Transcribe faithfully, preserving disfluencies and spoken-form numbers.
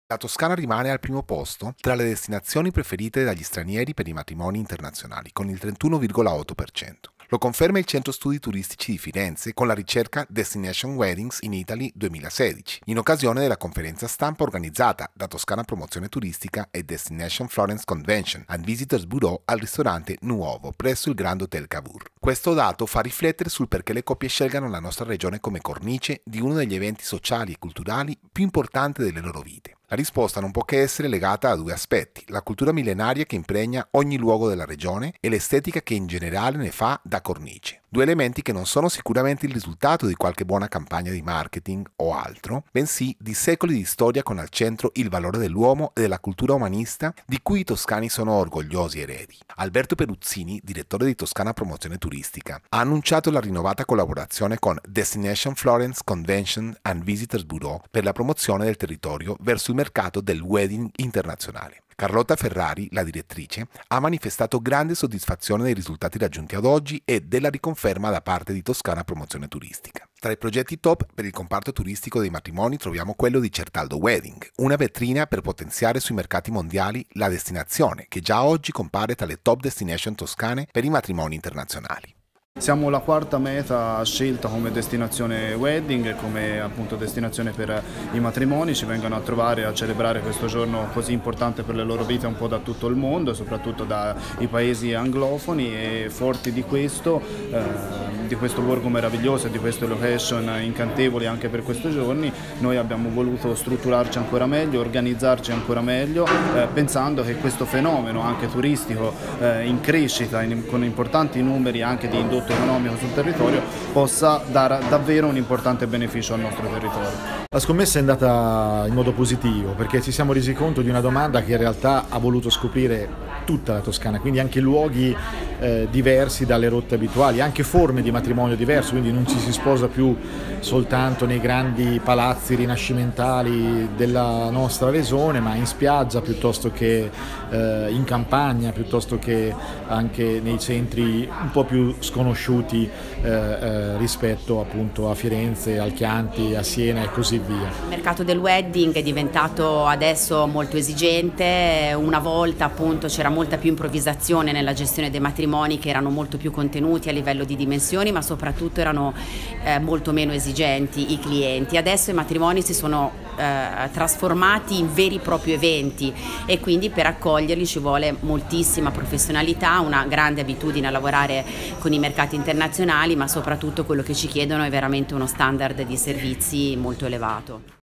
La Toscana rimane al primo posto tra le destinazioni preferite dagli stranieri per i matrimoni internazionali, con il trentuno virgola otto per cento. Lo conferma il Centro Studi Turistici di Firenze con la ricerca Destination Weddings in Italy duemilasedici, in occasione della conferenza stampa organizzata da Toscana Promozione Turistica e Destination Florence Convention and Visitors Bureau al ristorante Nuovo presso il Grand Hotel Cavour. Questo dato fa riflettere sul perché le coppie scelgano la nostra regione come cornice di uno degli eventi sociali e culturali più importanti delle loro vite. La risposta non può che essere legata a due aspetti: la cultura millenaria che impregna ogni luogo della regione e l'estetica che in generale ne fa da cornice. Due elementi che non sono sicuramente il risultato di qualche buona campagna di marketing o altro, bensì di secoli di storia con al centro il valore dell'uomo e della cultura umanista di cui i toscani sono orgogliosi eredi. Alberto Peruzzini, direttore di Toscana Promozione Turistica, ha annunciato la rinnovata collaborazione con Destination Florence Convention and Visitors Bureau per la promozione del territorio verso il mercato del wedding internazionale. Carlotta Ferrari, la direttrice, ha manifestato grande soddisfazione dei risultati raggiunti ad oggi e della riconferma da parte di Toscana Promozione Turistica. Tra i progetti top per il comparto turistico dei matrimoni troviamo quello di Certaldo Wedding, una vetrina per potenziare sui mercati mondiali la destinazione che già oggi compare tra le top destination toscane per i matrimoni internazionali. Siamo la quarta meta scelta come destinazione wedding e come appunto destinazione per i matrimoni. Ci vengono a trovare a celebrare questo giorno così importante per le loro vite un po' da tutto il mondo, soprattutto dai paesi anglofoni, e forti di questo, eh, di questo luogo meraviglioso e di queste location incantevoli anche per questi giorni, noi abbiamo voluto strutturarci ancora meglio, organizzarci ancora meglio, eh, pensando che questo fenomeno anche turistico eh, in crescita, in, con importanti numeri anche di indotto economico sul territorio, possa dare davvero un importante beneficio al nostro territorio. La scommessa è andata in modo positivo perché ci siamo resi conto di una domanda che in realtà ha voluto scoprire tutta la Toscana, quindi anche luoghi eh, diversi dalle rotte abituali, anche forme di matrimonio diverse, quindi non ci si sposa più soltanto nei grandi palazzi rinascimentali della nostra regione, ma in spiaggia piuttosto che eh, in campagna, piuttosto che anche nei centri un po' più sconosciuti eh, eh, rispetto appunto a Firenze, al Chianti, a Siena e così via. Il mercato del wedding è diventato adesso molto esigente. Una volta appunto c'era molta più improvvisazione nella gestione dei matrimoni, che erano molto più contenuti a livello di dimensioni, ma soprattutto erano eh, molto meno esigenti i clienti. Adesso i matrimoni si sono eh, trasformati in veri e propri eventi e quindi per accoglierli ci vuole moltissima professionalità, una grande abitudine a lavorare con i mercati internazionali, ma soprattutto quello che ci chiedono è veramente uno standard di servizi molto elevato.